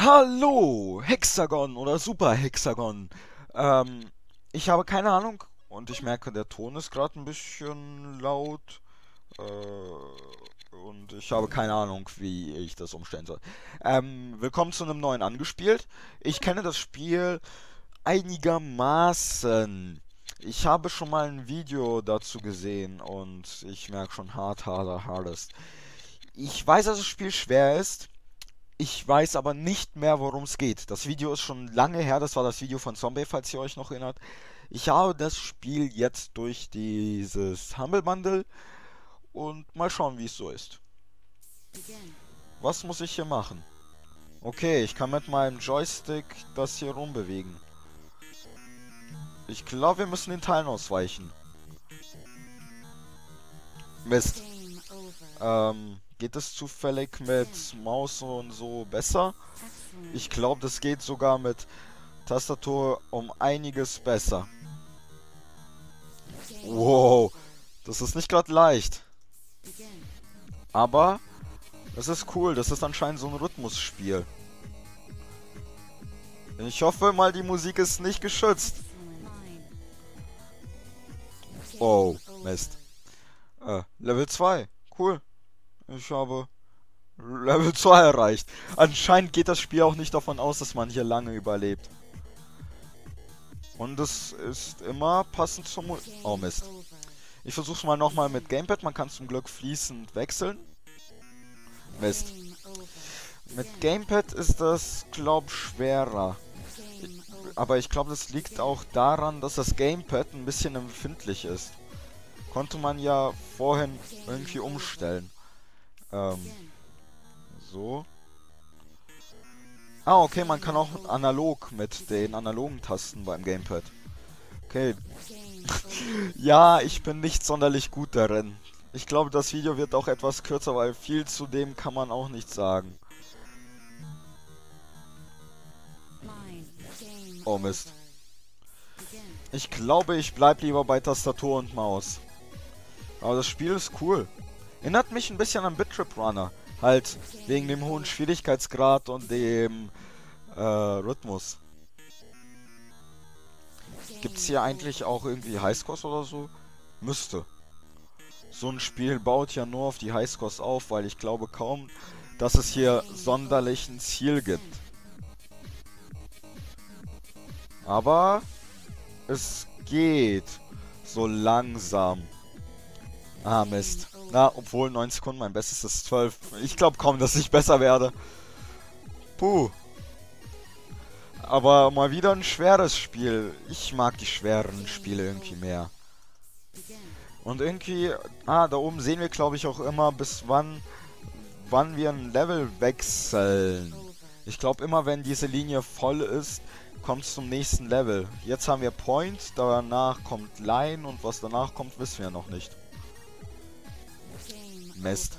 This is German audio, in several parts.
Hallo, Hexagon oder Super Hexagon. Ich habe keine Ahnung und ich merke, der Ton ist gerade ein bisschen laut. Und ich habe keine Ahnung, wie ich das umstellen soll. Willkommen zu einem neuen Angespielt. Ich kenne das Spiel einigermaßen. Ich habe schon mal ein Video dazu gesehen und ich merke schon hardest. Ich weiß, dass das Spiel schwer ist. Ich weiß aber nicht mehr, worum es geht. Das Video ist schon lange her, das war das Video von Zombie, falls ihr euch noch erinnert. Ich habe das Spiel jetzt durch dieses Humble Bundle und mal schauen, wie es so ist. Was muss ich hier machen? Okay, ich kann mit meinem Joystick das hier rumbewegen. Ich glaube, wir müssen den Teilen ausweichen. Mist. Geht es zufällig mit Maus und so besser? Ich glaube, das geht sogar mit Tastatur um einiges besser. Wow, das ist nicht gerade leicht. Aber das ist cool, das ist anscheinend so ein Rhythmusspiel. Ich hoffe mal, die Musik ist nicht geschützt. Oh, Mist. Level 2. Cool. Ich habe Level 2 erreicht. Anscheinend geht das Spiel auch nicht davon aus, dass man hier lange überlebt. Und es ist immer passend zum... Oh Mist. Ich versuch's mal nochmal mit Gamepad. Man kann zum Glück fließend wechseln. Mist. Mit Gamepad ist das, glaub, schwerer. Aber ich glaube, das liegt auch daran, dass das Gamepad ein bisschen empfindlich ist. Konnte man ja vorhin irgendwie umstellen. So. Ah, okay, man kann auch analog mit den analogen Tasten beim Gamepad. Okay. Ja, ich bin nicht sonderlich gut darin. Ich glaube, das Video wird auch etwas kürzer, weil viel zu dem kann man auch nicht sagen. Oh Mist. Ich glaube, ich bleib lieber bei Tastatur und Maus. Aber das Spiel ist cool. Erinnert mich ein bisschen an Bit Trip Runner. Halt wegen dem hohen Schwierigkeitsgrad und dem Rhythmus. Gibt's hier eigentlich auch irgendwie Highscores oder so? Müsste. So ein Spiel baut ja nur auf die Highscores auf, weil ich glaube kaum, dass es hier sonderlich ein Ziel gibt. Aber es geht so langsam. Ah, Mist. Na, obwohl 9 Sekunden, mein Bestes ist 12. Ich glaube kaum, dass ich besser werde. Puh. Aber mal wieder ein schweres Spiel. Ich mag die schweren Spiele irgendwie mehr. Und irgendwie... Ah, da oben sehen wir, glaube ich, auch immer, bis wann wir ein Level wechseln. Ich glaube, immer wenn diese Linie voll ist, kommt es zum nächsten Level. Jetzt haben wir Point, danach kommt Line und was danach kommt, wissen wir noch nicht. Mist.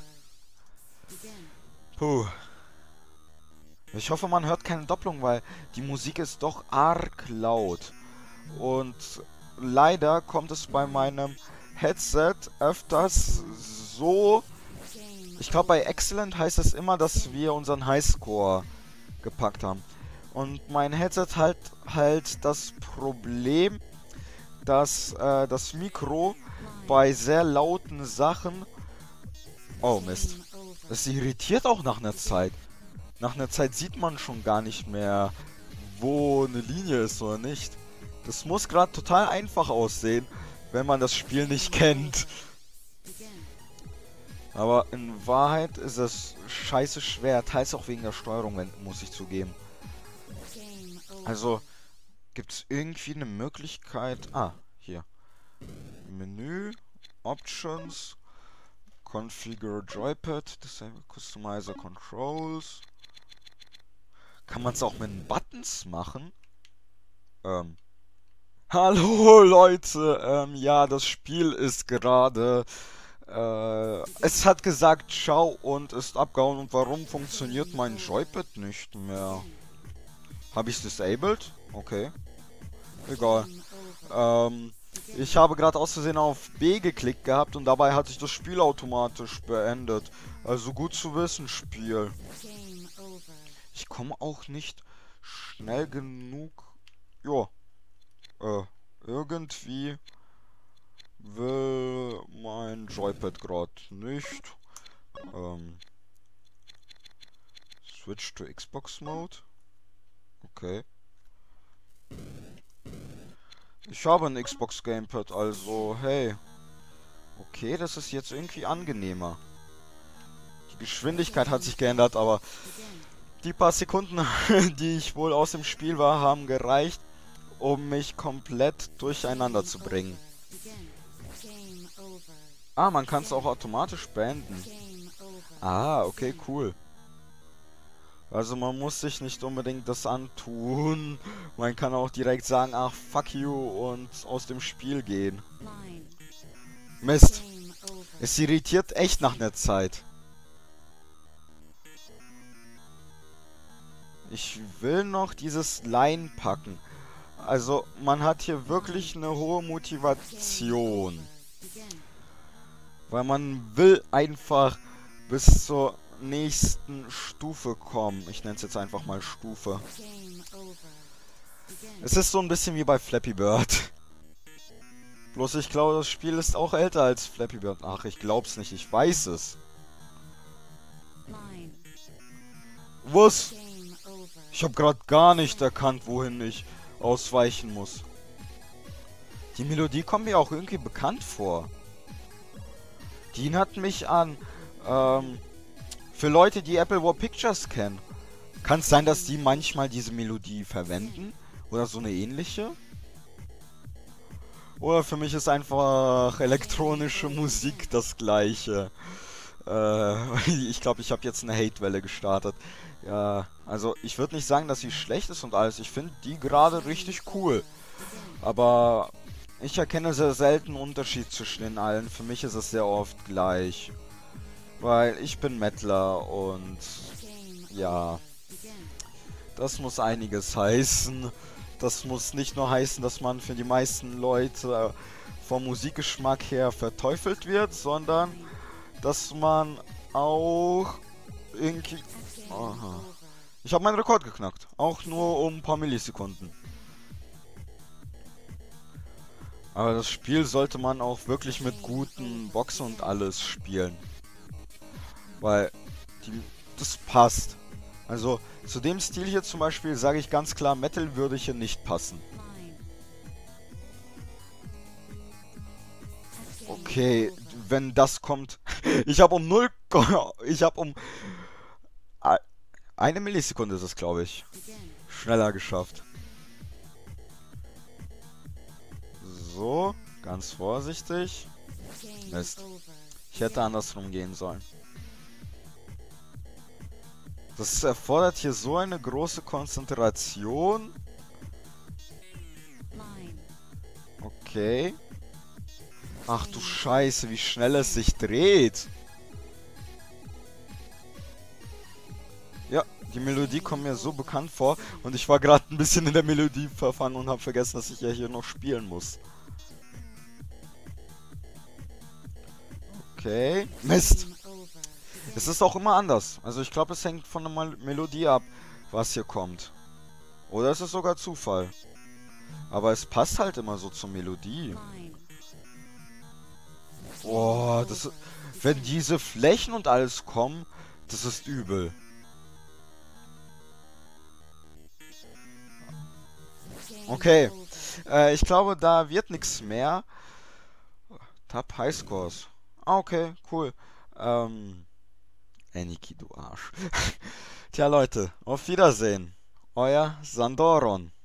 Puh. Ich hoffe, man hört keine Doppelung, weil die Musik ist doch arg laut. Und leider kommt es bei meinem Headset öfters so... Ich glaube, bei Excellent heißt es immer, dass wir unseren Highscore gepackt haben. Und mein Headset hat halt das Problem, dass das Mikro bei sehr lauten Sachen... Oh Mist. Das irritiert auch nach einer Zeit. Nach einer Zeit sieht man schon gar nicht mehr, wo eine Linie ist oder nicht. Das muss gerade total einfach aussehen, wenn man das Spiel nicht kennt. Aber in Wahrheit ist es scheiße schwer, teils auch wegen der Steuerung, muss ich zugeben. Also, gibt es irgendwie eine Möglichkeit... Ah, hier. Menü, Options, Configure Joypad, Disable Customizer Controls. Kann man es auch mit den Buttons machen? Hallo Leute, ja, das Spiel ist gerade... es hat gesagt ciao und ist abgehauen. Und warum funktioniert mein Joypad nicht mehr? Habe ich es disabled? Okay. Egal. Ich habe gerade aus Versehen auf B geklickt gehabt und dabei hatte ich das Spiel automatisch beendet. Also gut zu wissen, Spiel. Ich komme auch nicht schnell genug. Jo, irgendwie will mein Joypad gerade nicht. Switch to Xbox Mode. Okay. Ich habe ein Xbox Gamepad, also hey. Okay, das ist jetzt irgendwie angenehmer. Die Geschwindigkeit hat sich geändert, aber die paar Sekunden, die ich wohl aus dem Spiel war, haben gereicht, um mich komplett durcheinander zu bringen. Ah, man kann es auch automatisch beenden. Ah, okay, cool. Also man muss sich nicht unbedingt das antun. Man kann auch direkt sagen, ach, fuck you und aus dem Spiel gehen. Mist. Es irritiert echt nach einer Zeit. Ich will noch dieses Line packen. Also man hat hier wirklich eine hohe Motivation. Weil man will einfach bis zur nächsten Stufe kommen. Ich nenne es jetzt einfach mal Stufe. Es ist so ein bisschen wie bei Flappy Bird. Bloß ich glaube, das Spiel ist auch älter als Flappy Bird. Ach, ich glaub's nicht, ich weiß es. Was? Ich habe gerade gar nicht erkannt, wohin ich ausweichen muss. Die Melodie kommt mir auch irgendwie bekannt vor. Die erinnert mich an, für Leute, die Apple War Pictures kennen. Kann es sein, dass die manchmal diese Melodie verwenden? Oder so eine ähnliche? Oder für mich ist einfach elektronische Musik das gleiche. Ich glaube, ich habe jetzt eine Hate-Welle gestartet. Ja, also ich würde nicht sagen, dass sie schlecht ist und alles. Ich finde die gerade richtig cool. Aber ich erkenne sehr selten einen Unterschied zwischen den allen. Für mich ist es sehr oft gleich. Weil ich bin Mettler und ja, das muss einiges heißen. Das muss nicht nur heißen, dass man für die meisten Leute vom Musikgeschmack her verteufelt wird, sondern dass man auch irgendwie... Aha. Ich habe meinen Rekord geknackt. Auch nur um ein paar Millisekunden. Aber das Spiel sollte man auch wirklich mit guten Boxen und alles spielen. Weil das passt. Also zu dem Stil hier zum Beispiel sage ich ganz klar, Metal würde hier nicht passen. Okay, wenn das kommt... Ich habe um 0... Ich habe um... Eine Millisekunde ist es, glaube ich. Schneller geschafft. So, ganz vorsichtig. Mist. Ich hätte andersrum gehen sollen. Das erfordert hier so eine große Konzentration. Okay. Ach du Scheiße, wie schnell es sich dreht. Ja, die Melodie kommt mir so bekannt vor. Und ich war gerade ein bisschen in der Melodie verfangen und habe vergessen, dass ich ja hier noch spielen muss. Okay. Mist. Es ist auch immer anders. Also ich glaube, es hängt von der Melodie ab, was hier kommt. Oder es ist sogar Zufall. Aber es passt halt immer so zur Melodie. Boah, das, wenn diese Flächen und alles kommen, das ist übel. Okay, ich glaube, da wird nichts mehr. Tab Highscores. Ah, okay, cool. Eniki, du Arsch. Tja, Leute, auf Wiedersehen. Euer Sandoron.